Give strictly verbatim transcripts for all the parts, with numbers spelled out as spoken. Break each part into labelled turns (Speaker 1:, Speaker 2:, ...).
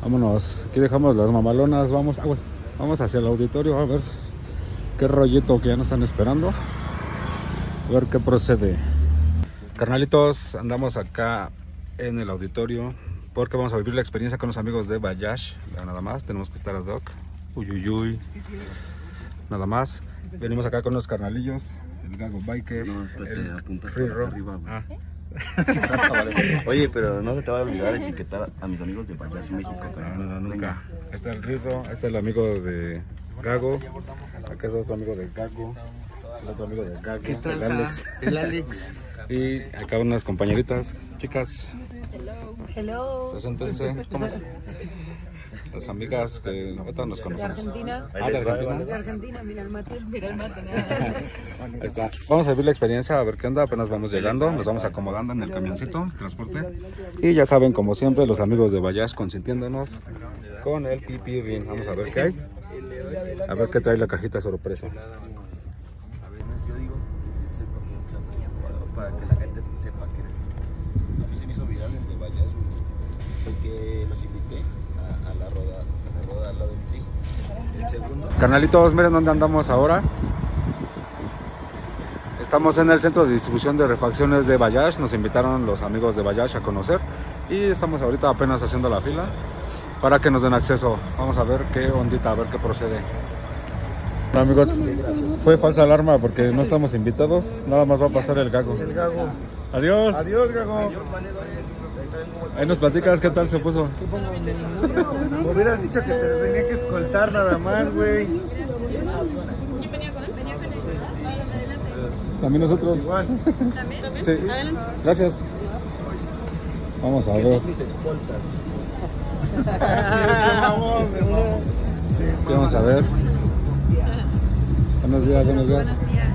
Speaker 1: Vámonos, aquí dejamos las mamalonas, vamos, aguas, vamos hacia el auditorio a ver qué rollito que ya nos están esperando, a ver qué procede. Carnalitos, andamos acá en el auditorio porque vamos a vivir la experiencia con los amigos de Bayash. Nada más, tenemos que estar ad hoc. Uy, uy, uy. Nada más. Venimos acá con los carnalillos, el Gago Biker,
Speaker 2: no,
Speaker 1: el Free
Speaker 2: arriba,
Speaker 1: ah.
Speaker 2: Oye, pero no se te va a olvidar etiquetar a mis amigos de Bayash México.
Speaker 1: No, no, no, nunca. Este es el Riro, este es el amigo de Gago. Acá es otro amigo de Gago. El otro amigo de Gago.
Speaker 2: ¿Qué tranza? El Alex. El Alex.
Speaker 1: Y acá unas compañeritas, chicas.
Speaker 3: Hello. Hello.
Speaker 1: Preséntense. ¿Cómo es? Las amigas que ahorita nos conocemos.
Speaker 3: De Argentina.
Speaker 1: Ah, de Argentina.
Speaker 3: De Argentina, mira el mate, mira el mate.
Speaker 1: Ahí está. Vamos a vivir la experiencia, a ver qué onda. Apenas vamos llegando, nos vamos acomodando en el camioncito, el transporte. Y ya saben, como siempre, los amigos de Bayash consintiéndonos con el pipi ring. Vamos a ver qué hay. A ver qué trae la cajita sorpresa.
Speaker 2: Yo digo para que la gente sepa que eres tú. A mí se me hizo viral el de Bayash, porque los invité a, a la roda, a la roda al lado del tri. El segundo.
Speaker 1: Carnalitos, miren dónde andamos ahora. Estamos en el centro de distribución de refacciones de Bayash. Nos invitaron los amigos de Bayash a conocer y estamos ahorita apenas haciendo la fila para que nos den acceso. Vamos a ver qué ondita, a ver qué procede. Bueno, amigos, fue falsa alarma porque no estamos invitados. Nada más va a pasar el Gago.
Speaker 2: El Gago.
Speaker 1: Adiós.
Speaker 2: Adiós, Gago. Adiós, valedores.
Speaker 1: Ahí nos platicas qué tal se puso.
Speaker 2: Me hubieras dicho que te tenía que escoltar nada más, güey.
Speaker 3: ¿Quién venía con él? Venía con él. Adelante.
Speaker 1: También nosotros.
Speaker 2: Igual.
Speaker 3: ¿También? ¿También?
Speaker 1: Sí.
Speaker 3: Adelante.
Speaker 1: Gracias. Vamos a ver.
Speaker 2: Mis escoltas.
Speaker 1: ¿Qué vamos a ver? Buenos días, buenos días.
Speaker 3: Buenos días.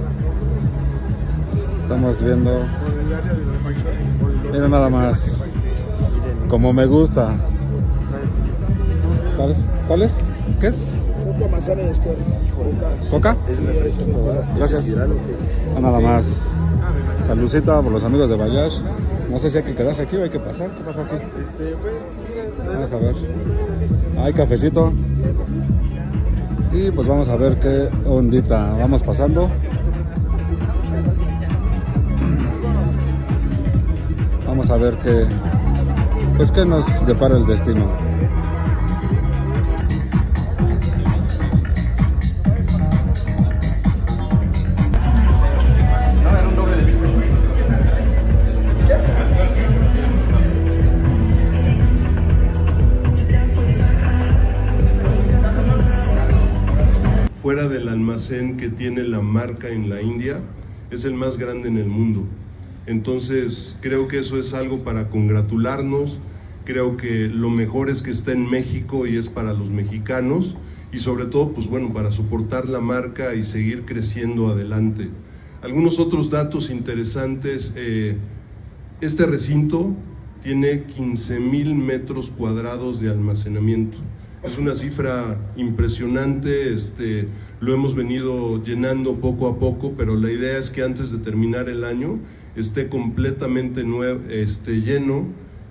Speaker 1: Estamos viendo. Miren nada más. Como me gusta. ¿Cuál, ¿Cuál es? ¿Qué es?
Speaker 2: Coca, manzana y escuela.
Speaker 1: ¿Coca?
Speaker 2: Es refresco.
Speaker 1: Gracias. Nada más. Saludcita por los amigos de Bayash. No sé si hay que quedarse aquí o hay que pasar. ¿Qué pasó aquí? Vamos a ver. Hay cafecito. Y pues vamos a ver qué ondita. Vamos pasando. Vamos a ver qué, pues qué nos depara el destino.
Speaker 4: Fuera del almacén que tiene la marca en la India, es el más grande en el mundo. Entonces creo que eso es algo para congratularnos. Creo que lo mejor es que está en México y es para los mexicanos, y sobre todo, pues bueno, para soportar la marca y seguir creciendo adelante. Algunos otros datos interesantes: eh, este recinto tiene quince mil metros cuadrados de almacenamiento. Es una cifra impresionante. Este, lo hemos venido llenando poco a poco, pero la idea es que antes de terminar el año esté completamente nuevo, este, lleno,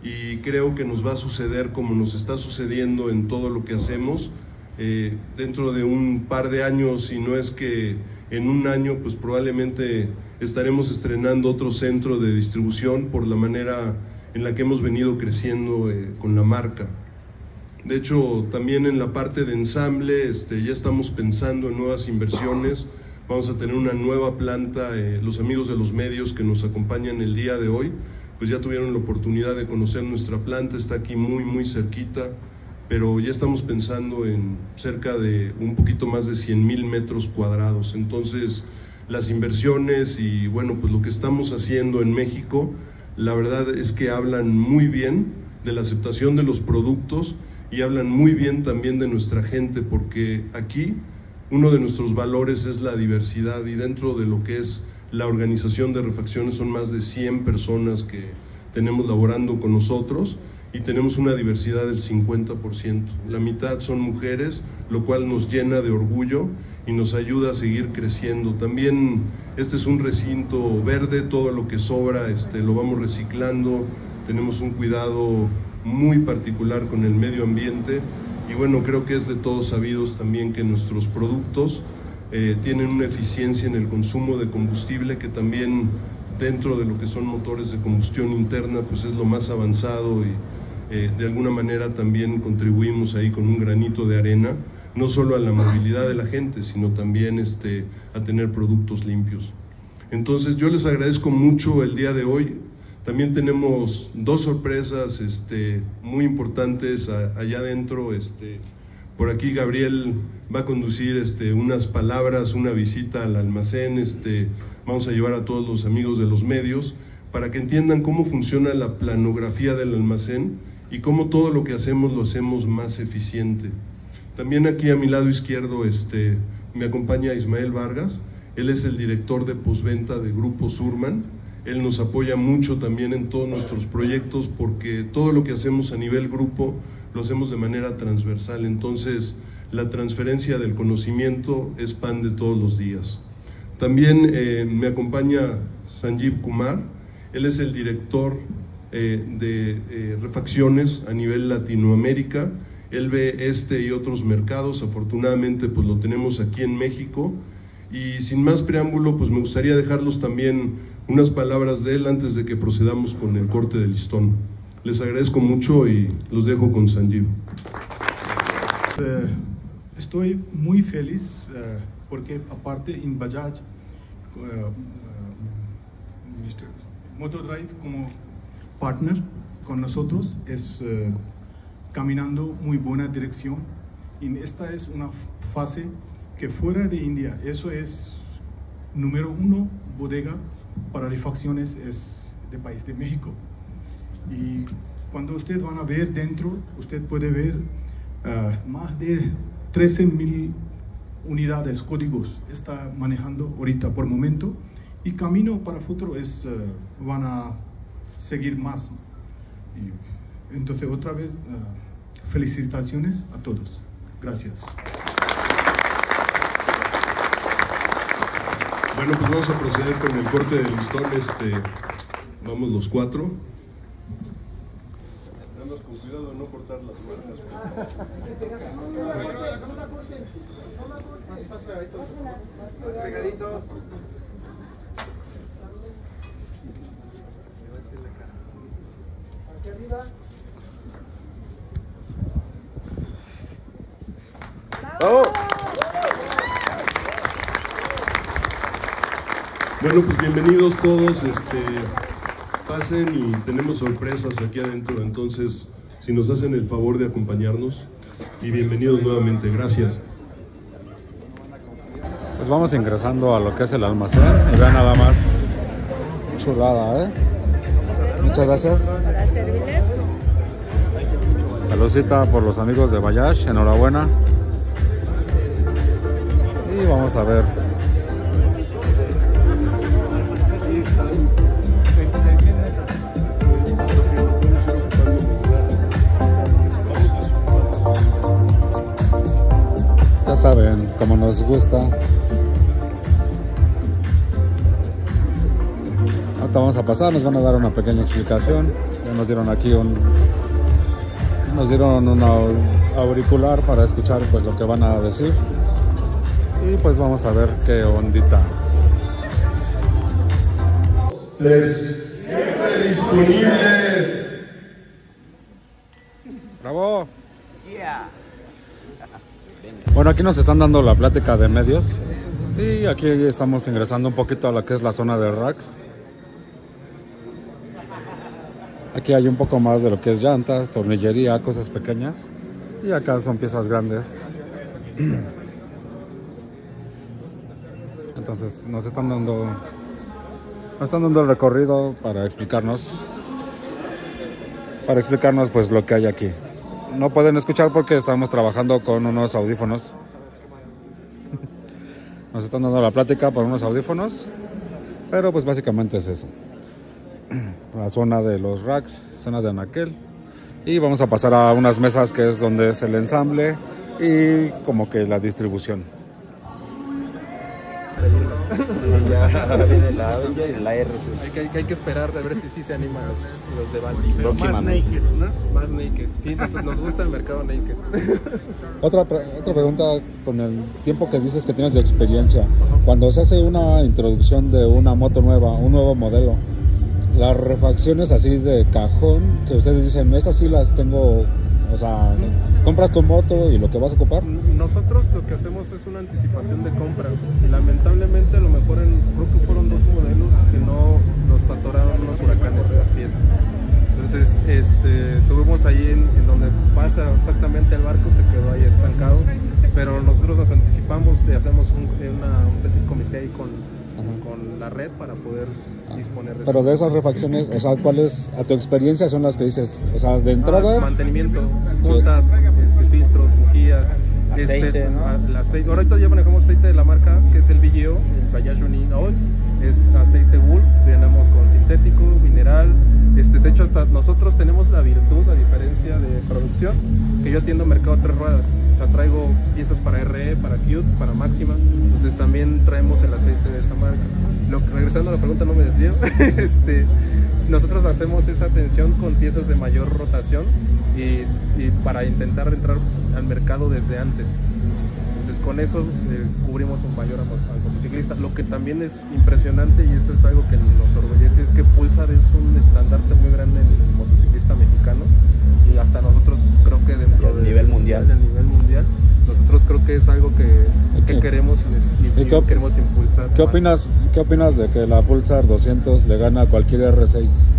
Speaker 4: y creo que nos va a suceder como nos está sucediendo en todo lo que hacemos. Eh, dentro de un par de años, si no es que en un año, pues probablemente estaremos estrenando otro centro de distribución por la manera en la que hemos venido creciendo eh, con la marca. De hecho, también en la parte de ensamble este, ya estamos pensando en nuevas inversiones. Vamos a tener una nueva planta. Eh, los amigos de los medios que nos acompañan el día de hoy, pues ya tuvieron la oportunidad de conocer nuestra planta. Está aquí muy, muy cerquita, pero ya estamos pensando en cerca de un poquito más de cien mil metros cuadrados. Entonces, las inversiones y bueno, pues lo que estamos haciendo en México, la verdad es que hablan muy bien de la aceptación de los productos y hablan muy bien también de nuestra gente, porque aquí uno de nuestros valores es la diversidad, y dentro de lo que es la organización de refacciones son más de cien personas que tenemos laborando con nosotros, y tenemos una diversidad del cincuenta por ciento. La mitad son mujeres, lo cual nos llena de orgullo y nos ayuda a seguir creciendo. También este es un recinto verde, todo lo que sobra este, lo vamos reciclando. Tenemos un cuidado muy particular con el medio ambiente y bueno, creo que es de todos sabidos también que nuestros productos eh, tienen una eficiencia en el consumo de combustible que también dentro de lo que son motores de combustión interna pues es lo más avanzado y eh, de alguna manera también contribuimos ahí con un granito de arena no solo a la movilidad de la gente sino también este, a tener productos limpios. Entonces yo les agradezco mucho el día de hoy. También tenemos dos sorpresas este, muy importantes a, allá adentro. Este, por aquí Gabriel va a conducir este, unas palabras, una visita al almacén. Este, vamos a llevar a todos los amigos de los medios para que entiendan cómo funciona la planografía del almacén y cómo todo lo que hacemos lo hacemos más eficiente. También aquí a mi lado izquierdo este, me acompaña Ismael Vargas. Él es el director de postventa de Grupo Surman. Él nos apoya mucho también en todos nuestros proyectos porque todo lo que hacemos a nivel grupo lo hacemos de manera transversal. Entonces, la transferencia del conocimiento es pan de todos los días. También eh, me acompaña Sanjeev Kumar. Él es el director eh, de eh, refacciones a nivel Latinoamérica. Él ve este y otros mercados. Afortunadamente, pues lo tenemos aquí en México. Y sin más preámbulo, pues me gustaría dejarlos también unas palabras de él antes de que procedamos con el corte de listón. Les agradezco mucho y los dejo con Sanjeev.
Speaker 5: Uh, estoy muy feliz uh, porque aparte en Bajaj, uh, uh, mister Motordrive como partner con nosotros es uh, caminando muy buena dirección. Y esta es una fase que fuera de India, eso es número uno bodega para refacciones es de país de México. Y cuando ustedes van a ver dentro, usted puede ver uh, más de trece mil unidades, códigos, está manejando ahorita por momento y camino para futuro es, uh, van a seguir más. Y, entonces otra vez, uh, felicitaciones a todos. Gracias.
Speaker 4: Bueno, pues vamos a proceder con el corte del listón. Este, vamos los cuatro. Andamos con cuidado de no cortar las manos. Más pegaditos. Hacia arriba. ¡Bravo! Bueno, pues bienvenidos todos, este, pasen y tenemos sorpresas aquí adentro, entonces si nos hacen el favor de acompañarnos y bienvenidos nuevamente, gracias.
Speaker 1: Pues vamos ingresando a lo que es el almacén y vean nada más, chulada, ¿eh? Muchas gracias. Saludcita por los amigos de Bajaj, enhorabuena. Y vamos a ver. Ya saben, como nos gusta. Ahorita vamos a pasar, nos van a dar una pequeña explicación. Ya nos dieron aquí un... Nos dieron un auricular para escuchar pues lo que van a decir. Y pues vamos a ver qué ondita.
Speaker 4: Tres. Siempre disponible.
Speaker 1: ¡Bravo! Bueno, aquí nos están dando la plática de medios. Y aquí estamos ingresando un poquito a lo que es la zona de racks. Aquí hay un poco más de lo que es llantas, tornillería, cosas pequeñas. Y acá son piezas grandes. Entonces nos están dando nos están dando el recorrido para explicarnos para explicarnos pues lo que hay aquí. No pueden escuchar porque estamos trabajando con unos audífonos. Nos están dando la plática por unos audífonos, pero pues básicamente es eso. La zona de los racks, zona de anaquel, y vamos a pasar a unas mesas que es donde es el ensamble y como que la distribución.
Speaker 2: Viene la Avenger y la R seis.
Speaker 6: Hay que, hay, que, hay que esperar a ver si sí se animan los, los de Bandi.
Speaker 2: Pero más naked,
Speaker 6: ¿no? Más naked. Sí, nos, nos gusta el mercado naked.
Speaker 1: Otra, otra pregunta, con el tiempo que dices que tienes de experiencia, cuando se hace una introducción de una moto nueva, un nuevo modelo, las refacciones así de cajón, que ustedes dicen, esas sí las tengo, o sea, compras tu moto y lo que vas a ocupar.
Speaker 6: Nosotros lo que hacemos es una anticipación de compra y lamentablemente a lo mejor en, creo que fueron dos modelos que no nos atoraron los huracanes en las piezas. Entonces este, tuvimos ahí en, en donde pasa exactamente el barco, se quedó ahí estancado, pero nosotros nos anticipamos y hacemos un, una, un petit comité ahí con, con la red para poder disponer de
Speaker 1: Pero de esas refacciones, o sea, ¿cuáles a tu experiencia son las que dices? O sea, de entrada...
Speaker 6: Ah, mantenimiento, juntas, este, filtros, bujías,
Speaker 2: aceite,
Speaker 6: este,
Speaker 2: ¿no?
Speaker 6: el aceite. Ahorita ya manejamos aceite de la marca, que es el B G O, el Bayash Union Oil. Es aceite Wolf, venimos con sintético, mineral. Este, de hecho, hasta nosotros tenemos la virtud, a diferencia de producción, que yo atiendo mercado tres ruedas. O sea, traigo piezas para R E, para Qt, para Máxima. Entonces también traemos el aceite de esa marca. Lo, regresando a la pregunta, no me desvío. este, nosotros hacemos esa atención con piezas de mayor rotación y, y para intentar entrar al mercado desde antes. Entonces con eso eh, cubrimos un mayor al motociclista. Lo que también es impresionante, y eso es algo que nos orgullece, es que Pulsar es un estandarte muy grande en el motociclista mexicano y hasta nosotros creo que dentro del
Speaker 2: nivel mundial.
Speaker 6: del nivel mundial nosotros creo que es algo que, que queremos y, y, y
Speaker 1: qué,
Speaker 6: queremos impulsar.
Speaker 1: ¿Qué opinas, ¿Qué opinas de que la Pulsar doscientos le gana a cualquier R seis?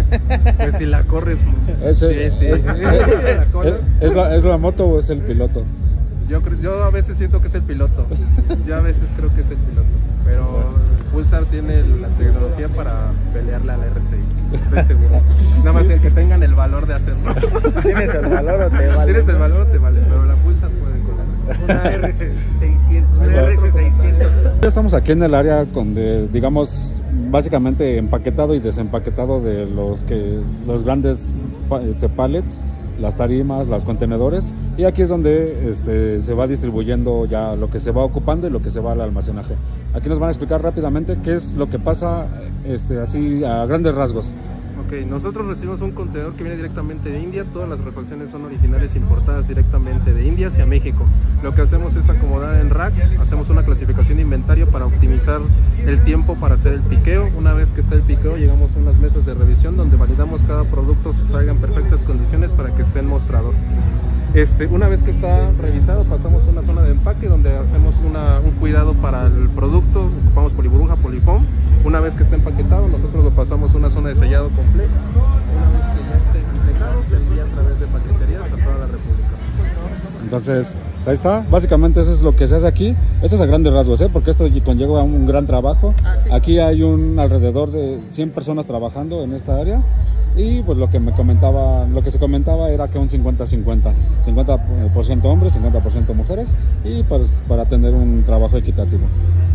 Speaker 6: Pues si la corres,
Speaker 1: Ese,
Speaker 6: sí, sí.
Speaker 1: Es,
Speaker 6: ¿La corres?
Speaker 1: ¿Es, es, la, ¿Es la moto o es el piloto?
Speaker 6: Yo, yo a veces siento que es el piloto, yo a veces creo que es el piloto, pero Pulsar tiene la tecnología para pelearle a la R seis, estoy seguro. Nada más el que tengan el valor de hacerlo.
Speaker 2: ¿Tienes el valor o te vale?
Speaker 6: Tienes el valor o te vale, pero la Pulsar puede con la R seis.
Speaker 2: Una R seiscientos, una R seiscientos.
Speaker 1: Ya estamos aquí en el área donde, digamos, básicamente empaquetado y desempaquetado de los que los grandes este, pallets, las tarimas, los contenedores, y aquí es donde este, se va distribuyendo ya lo que se va ocupando y lo que se va al almacenaje. Aquí nos van a explicar rápidamente qué es lo que pasa este, así a grandes rasgos.
Speaker 6: Ok, nosotros recibimos un contenedor que viene directamente de India, todas las refacciones son originales importadas directamente de India hacia México. Lo que hacemos es acomodar en racks, hacemos una clasificación de inventario para optimizar el tiempo para hacer el piqueo. Una vez que está el piqueo, llegamos a unas mesas de revisión donde validamos cada producto se salga en perfectas condiciones para que esté en mostrador. Este, una vez que está revisado, pasamos a una zona de empaque donde hacemos una, un cuidado para el producto, ocupamos poliburbuja, polifón. Una vez que está empaquetado, nosotros lo pasamos a una zona de sellado completo. Una vez que ya esté entregado, se envía a través de paqueterías a toda la República.
Speaker 1: Entonces, pues ahí está, básicamente eso es lo que se hace aquí. Eso es a grandes rasgos, ¿eh? Porque esto conlleva un gran trabajo.
Speaker 6: Ah, sí.
Speaker 1: Aquí hay un alrededor de cien personas trabajando en esta área. Y pues lo que me comentaba, lo que se comentaba era que un cincuenta cincuenta, cincuenta por ciento hombres, cincuenta por ciento mujeres, y pues para tener un trabajo equitativo.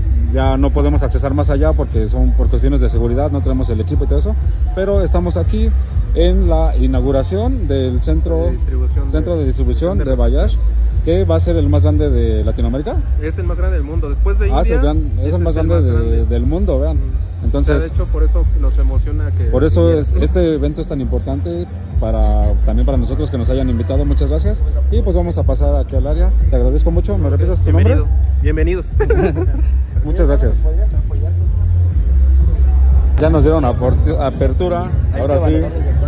Speaker 1: Ya no podemos accesar más allá porque son por cuestiones de seguridad, no tenemos el equipo y todo eso, pero estamos aquí en la inauguración del centro
Speaker 6: de distribución
Speaker 1: centro de, de, distribución de, de
Speaker 6: Bayash,
Speaker 1: que va a ser el más grande de Latinoamérica.
Speaker 6: Es el más grande del mundo, después de India.
Speaker 1: Ah, es el, gran, es el más, grande, el más de, grande del mundo, vean. Entonces,
Speaker 6: o sea, de hecho, por eso nos emociona que...
Speaker 1: Por eso es, este evento es tan importante para también para nosotros que nos hayan invitado. Muchas gracias. Y pues vamos a pasar aquí al área. Te agradezco mucho. ¿Me repites tu nombre?
Speaker 6: Bienvenidos.
Speaker 1: Muchas gracias. Ya nos dieron apertura. Ahora sí.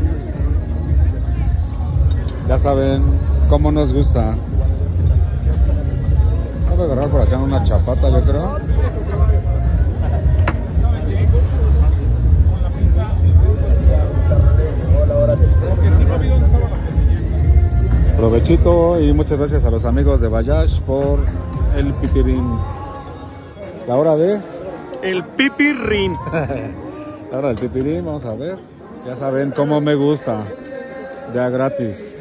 Speaker 1: Ya saben cómo nos gusta. Voy a agarrar por acá una chapata, yo creo. Provechito y muchas gracias a los amigos de Bayash por el pipirín. La hora de...
Speaker 6: El pipirín.
Speaker 1: La hora del pipirín, vamos a ver. Ya saben cómo me gusta. De a gratis.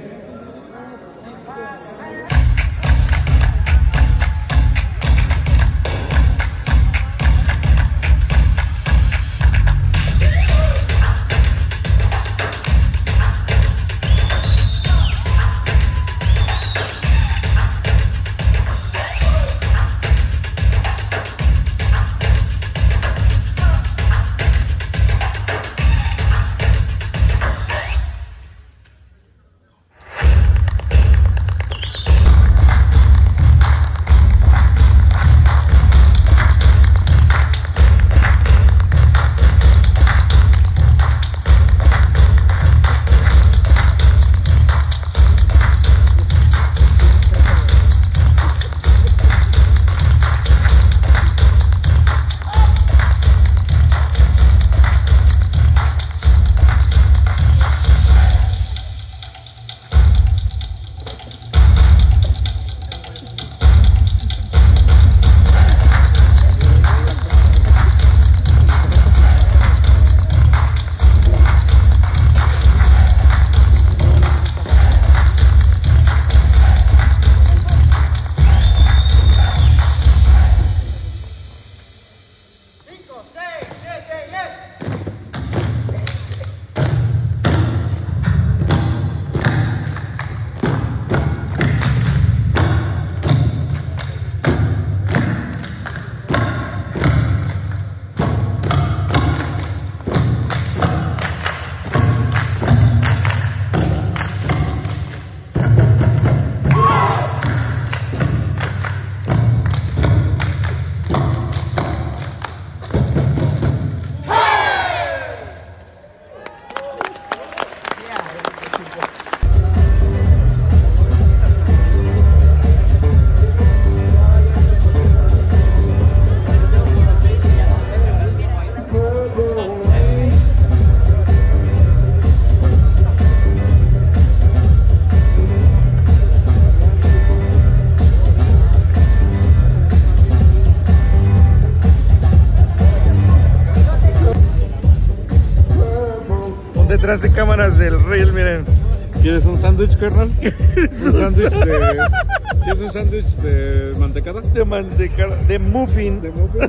Speaker 1: detrás de cámaras del reel, miren. ¿Quieres un sándwich, carnal? ¿Un sándwich de... ¿Quieres un sándwich de mantecada? De mantecada, de muffin. De muffin.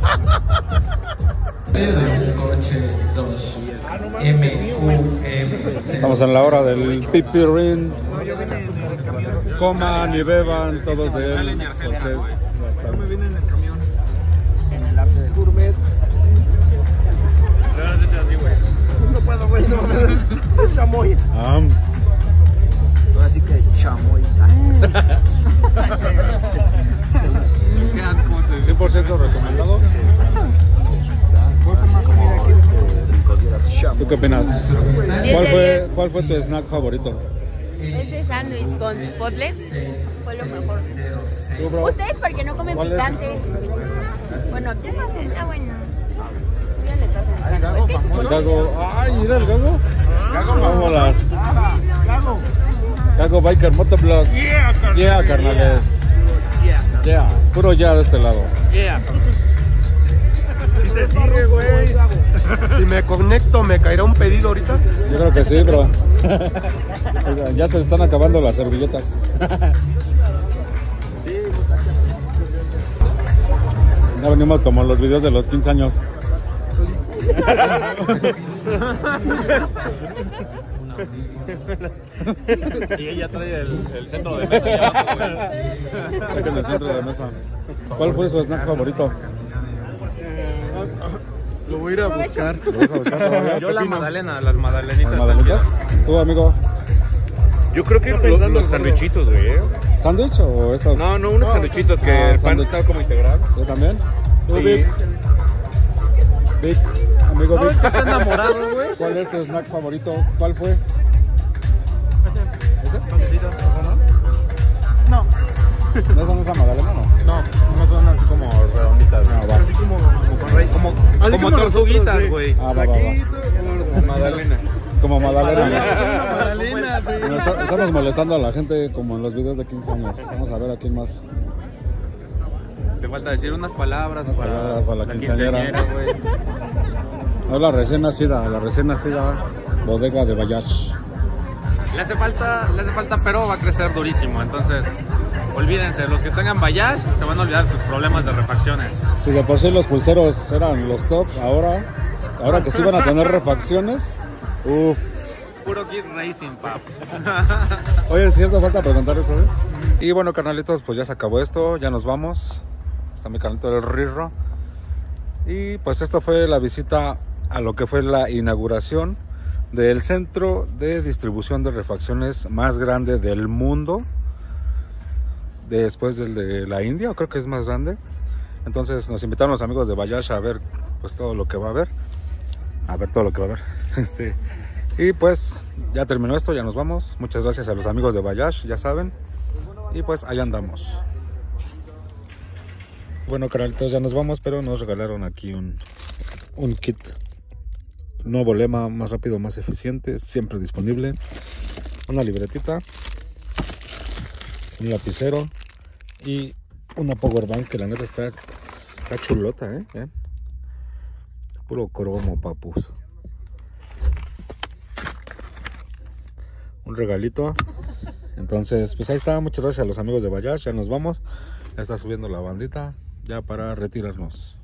Speaker 1: Estamos en la hora del pipirín. Coman y beban todos de él. Porque es la
Speaker 2: me viene en el camión. En el arte del gourmet. No puedo, güey, no. Es chamoy.
Speaker 1: Ah.
Speaker 2: Así que chamoy.
Speaker 1: cien por ciento recomendado. ¿Tú qué opinas? ¿Cuál fue, ¿Cuál fue tu snack favorito?
Speaker 3: Este sándwich con chipotle fue lo mejor.
Speaker 1: ¿Tú, bro?
Speaker 3: Ustedes porque no comen picante. Bueno, ¿qué más está bueno? Tú ya le estás entrando.
Speaker 1: El gago. Ay, mira el gago. Vámonos.
Speaker 2: Gago.
Speaker 1: Gago Biker Motovlog. Yeah, carnales. Yeah, carnales. Yeah. Yeah. Puro ya de este lado.
Speaker 6: Yeah. Si te sigue, güey. Si me conecto, ¿me caerá un pedido ahorita?
Speaker 1: Yo creo que sí, bro. Ya se están acabando las servilletas. Ya venimos como en los videos de los quince años.
Speaker 6: Y ella trae el, el centro de mesa allá abajo, güey.
Speaker 1: En el centro de mesa. ¿Cuál fue su snack favorito?
Speaker 6: Lo voy a ir a buscar.
Speaker 1: ¿Lo vas a buscar todavía?
Speaker 6: Yo la magdalena, las magdalenitas.
Speaker 1: ¿Las magdalenitas? ¿Tú, amigo?
Speaker 6: Yo creo que los, los sandwichitos, güey.
Speaker 1: ¿Sándwich o esto?
Speaker 6: No, no, unos sandwichitos que
Speaker 1: Ah,
Speaker 6: el pan
Speaker 1: sándwich.
Speaker 6: está como integral.
Speaker 1: ¿Yo también? ¿Tú,
Speaker 6: Sí.
Speaker 1: Vic? Vic, amigo
Speaker 6: No,
Speaker 1: Vic.
Speaker 6: es que está enamorado, güey.
Speaker 1: ¿Cuál es tu snack favorito? ¿Cuál fue?
Speaker 6: No.
Speaker 1: ¿No son esa magdalena, no?
Speaker 6: No, no son así como redonditas.
Speaker 1: No, va.
Speaker 6: Así como, como, como, como tortuguitas, güey.
Speaker 1: Ah, va, va, va.
Speaker 6: Como magdalena.
Speaker 1: Como magdalena.
Speaker 6: Magdalena, güey.
Speaker 1: Bueno, está- estamos molestando a la gente como en los videos de quince años. Vamos a ver a quién más.
Speaker 6: Te falta decir unas palabras,
Speaker 1: Unas
Speaker 6: para,
Speaker 1: palabras para la quinceañera.
Speaker 6: güey.
Speaker 1: No, la recién nacida, la recién nacida bodega de Bayash.
Speaker 6: Le hace falta, le hace falta, pero va a crecer durísimo. Entonces, olvídense, los que tengan Bayash se van a olvidar sus problemas de refacciones.
Speaker 1: Si de por sí los pulseros eran los top, ahora, ahora que sí van a tener refacciones, uff.
Speaker 6: Puro Kid Racing, pap.
Speaker 1: Oye, es cierto, falta preguntar eso, ¿eh? Y bueno, carnalitos, pues ya se acabó esto, ya nos vamos. Está mi canalito del Rirro. Y pues esto fue la visita a lo que fue la inauguración del centro de distribución de refacciones más grande del mundo. Después del de la India, creo que es más grande. Entonces nos invitaron los amigos de Bayash a ver pues todo lo que va a haber. A ver todo lo que va a haber. Este... Y pues ya terminó esto, ya nos vamos. Muchas gracias a los amigos de Bayash, ya saben. Y pues ahí andamos. Bueno, carnalitos, ya nos vamos, pero nos regalaron aquí un, un kit. Nuevo lema, más rápido, más eficiente, siempre disponible. Una libretita, un lapicero y una power bank que la neta está, está chulota, ¿eh? ¿Ven? Puro cromo, papus. Un regalito. Entonces pues ahí está, muchas gracias a los amigos de Bayash, ya nos vamos, ya está subiendo la bandita ya para retirarnos.